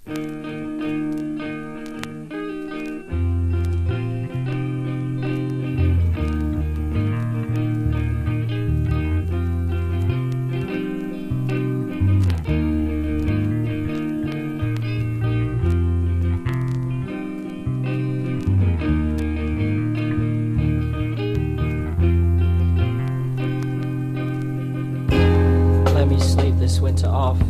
This winter off.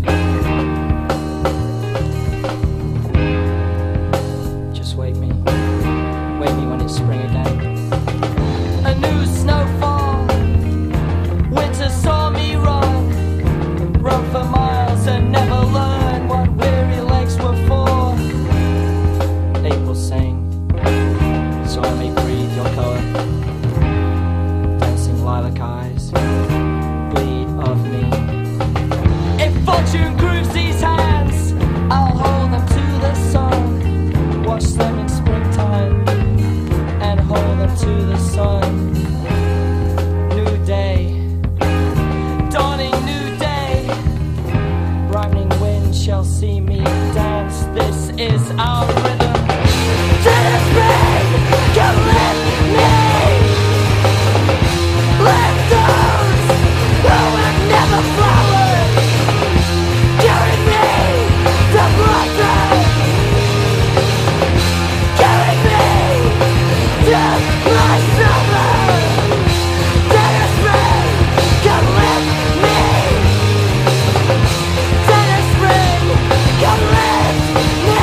Just wake me when it's spring again. A new snowfall. Winter saw me run for miles and never learn what weary legs were for. April sang, so I may breathe your color. Dancing lilac eyes bleed of me. Fortune grooves these hands, I'll hold them to the sun. Wash them in springtime and hold them to the sun. New day, dawning new day. Brightening wind shall see me dance. This is our rhythm. Let rain, come let me. Let those who have never flowered carry me to blossom. Carry me to my summer. Dennis Ring, come with me. Dennis Ring, come with me.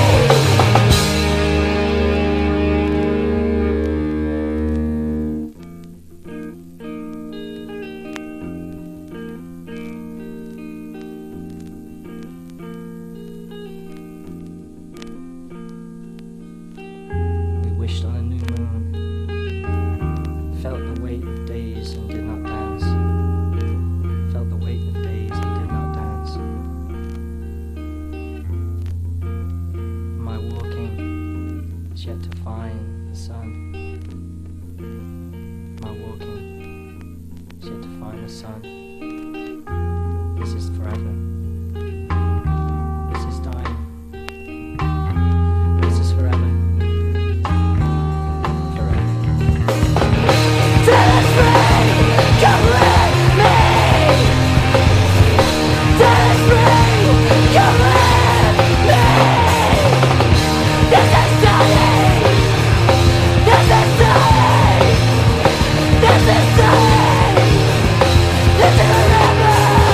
Wished on a new moon, felt the weight of days and did not dance, felt the weight of days and did not dance. My walking is yet to find the sun. My walking is yet to find the sun. This is forever. This is dying. This is forever. Come with me. Dennis Ring, come with me. This is dying. This is dying. This is dying. This is forever.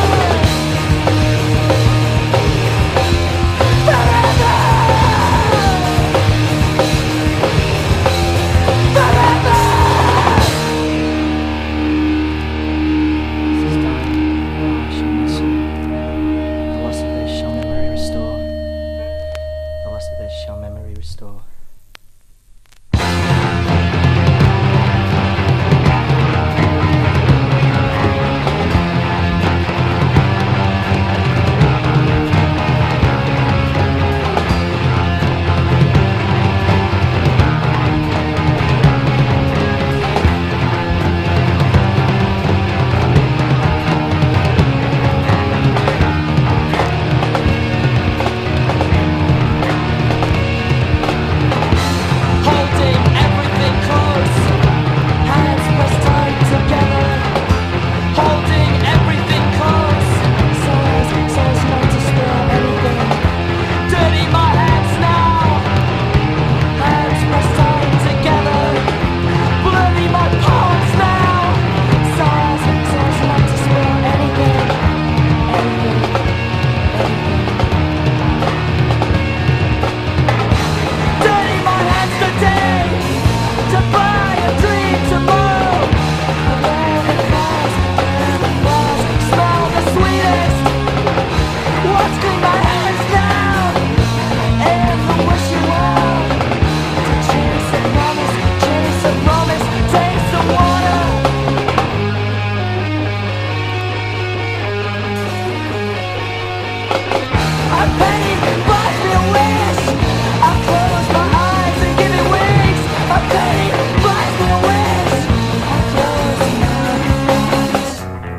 Forever. Forever. Shall memory restore?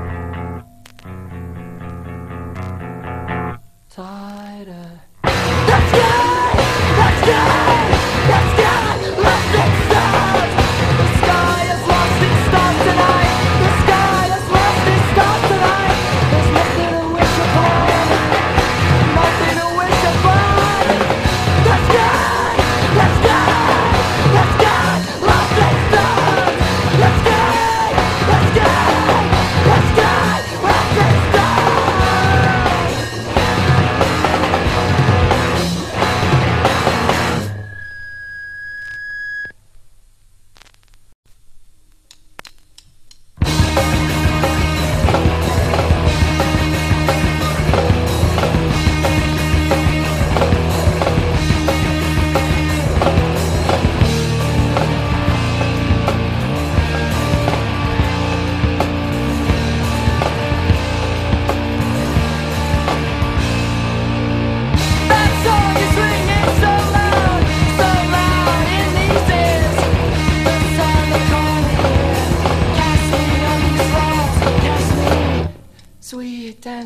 Tighter.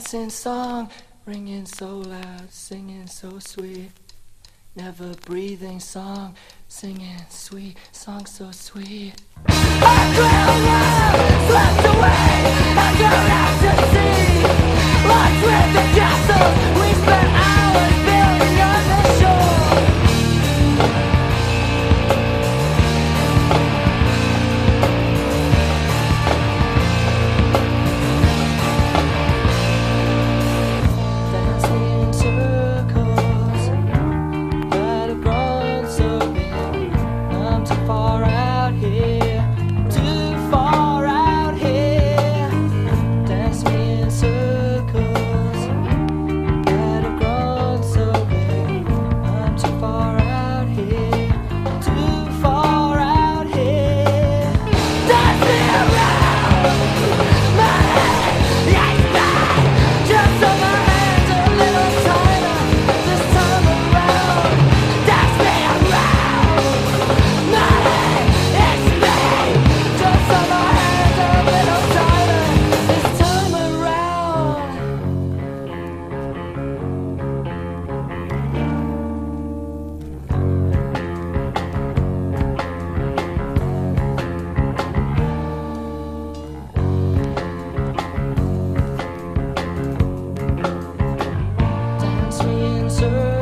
dancing song, ringing so loud, singing so sweet. Never breathing song, singing sweet, song so sweet. Our cradle love swept away, I don't have to see. Lost with the castles, we spent hours building on the shore. Dancing in circles that have grown so big. I'm too far out here, too far out here. Dance me in circles that have grown so big. I'm too far out here, too far out here. Dance me around, my head yanks back, just so my hands are a little tighter this time around. Dance me around, my head yanks back, just so my hands are a little tighter this time around. Dance me in circles